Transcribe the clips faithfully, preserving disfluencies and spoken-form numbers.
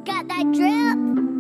got that drip.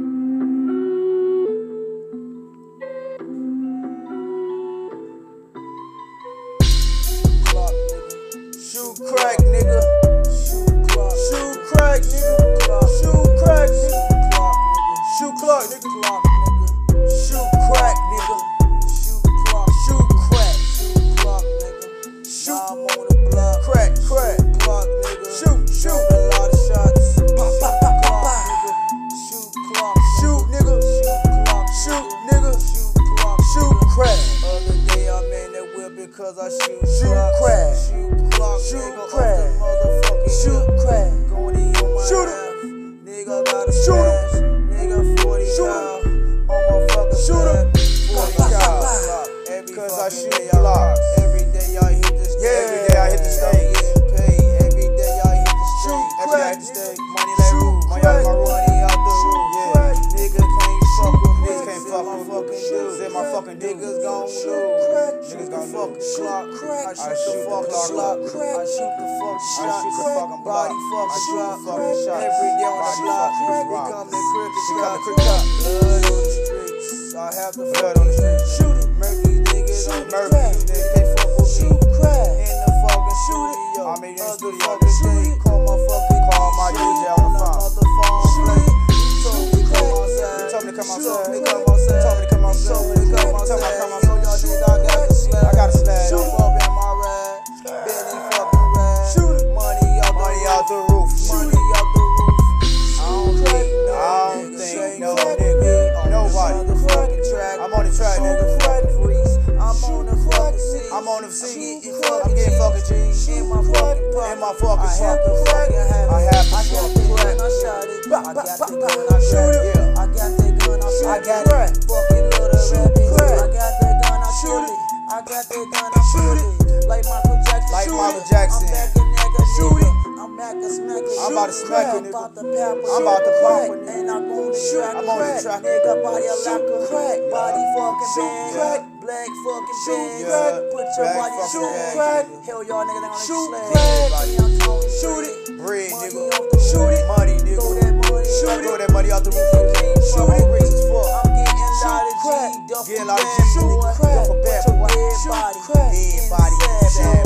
Shoot crack, nigga. Shoot crack, nigga. Shoot crack, nigga. Shoot clock, nigga. Shoot crack, nigga. Shoot crack. Shoot. I'm on the block. Crack, crack. Clock, nigga. Shoot, shoot. A lot of shots. Pop, pop, pop, pop, pop. Shoot clock. Shoot, nigga. Shoot, nigga. Shoot crack. Other day I'm in that whip because I shoot. Shoot crack. Shoot crack, shoot crack, going in on my shoot ass. Nigga got a smash, nigga forty cal on my fucking shooter. forty cal, cause I shoot blocks. Every day y'all hit the stage, every day I hit the stage. Getting paid, every day y'all hit the stage. Every day I hit the stage, money like roof, money out my roof, money out the roof. Yeah, nigga can't fuck with me, niggas can't fuck with fucking dude. Said my fucking niggas gon' lose. Niggas gon' fucking clock. I shoot the fucking clock. I shoot the fucking shot. I shoot the fucking body. I shoot the fucking shot. Every day on the block. We come to cricket. She come to cricket. Blood on the streets. I have the blood on the streets. Shoot it. Murk these niggas. Murk these niggas. Can't fuck with me. In the fucking studio. I made in the studio this day. Call my fucking call my D J on the phone. Told me to come outside. Told me to come outside. Told me to come outside. Told me to come outside. Told me to come outside. I got a slash. Shoot up in my ride. Bentley fucking ride. Shoot it. Money out the, money out the roof. Money out the roof. I don't think no I don't think no nigga. Nobody. I'm on the track, nigga. I'm on the fucking seat. I'm on the seat. I'm getting fucking G's. In my fucking pocket. In my fucking pocket. I have to fucking have it. I have to fucking gun. I shot it. I got the gun. I shot it. I got that gun. I shot it. I got it. Fucking little rabbit. I got that gun. I shoot it. I got that gun, I shoot it. Like Michael Jackson, like Michael Jackson. I'm back a nigga, shoot it. I'm back to smack it. I'm about to smack it, nigga. I'm about to pop it, and I'm on the track. I'm on the track. Nigga, body a like a crack. Body fucking bang. Black fucking bang. Put your body on crack. Hell y'all niggas ain't gonna shoot crack. Shoot it. Bread, nigga. Shoot it. Money, nigga. Throw that money. Shoot it. Throw that money out the roof. Shoot it. Rich as fuck. I'm getting a lot of G. Getting a lot of G. Shoot it. Crack. Body, head body, sad